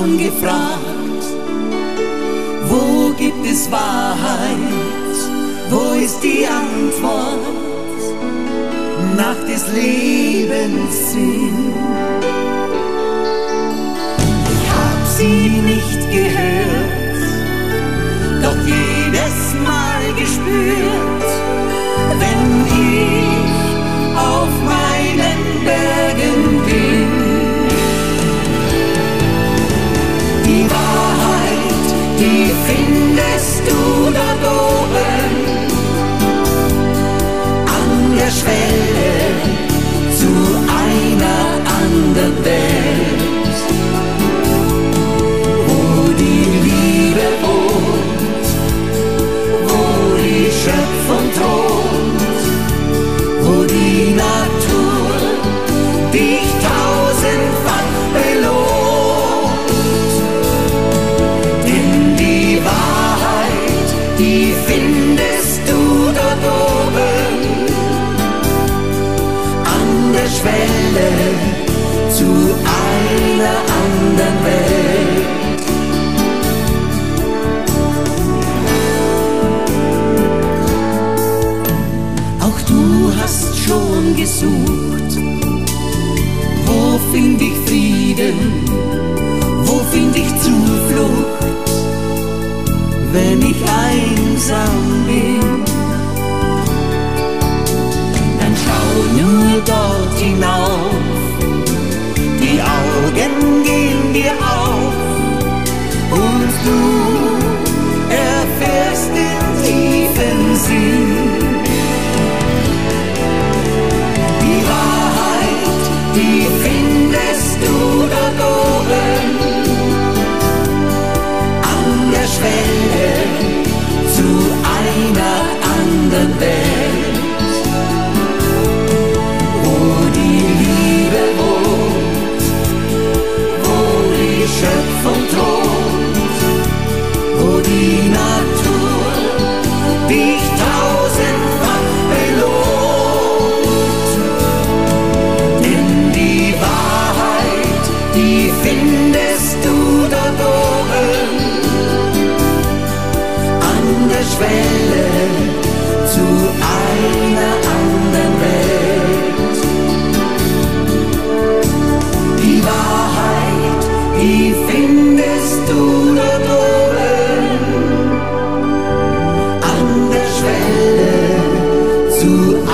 schon gefragt, wo gibt es Wahrheit, wo ist die Antwort nach des Lebens Sinn? Ich hab sie nicht gehört, doch jedes Mal gespürt, wenn ich auf meinen Bergen bin. Die Wahrheit, die findest du dort oben, an der Schwelle zu einer anderen Welt, wo die Liebe wohnt, wo die Schöpfung thront, wo die Natur dich tausendfach belohnt. Denn die Wahrheit, die findest du dort oben, an der Schwelle zu einer anderen Welt. Auch du hast schon gesucht, wo find ich Frieden, wo find ich Zuflucht, wenn ich einsam bin? Dann schau nur dort hinauf, die Augen gehen dir auf und du erfährst den tiefen Sinn. Die Wahrheit, die findest du dort oben, an der Schwelle zu einer anderen Welt, wo die Liebe wohnt, wo die Schöpfung thront, wo die Natur dich tausendfach belohnt. Denn die Wahrheit, die findest du dort oben, an der Schwelle zu einer anderen Welt. Die Wahrheit, die findest du dort oben, an der Schwelle zu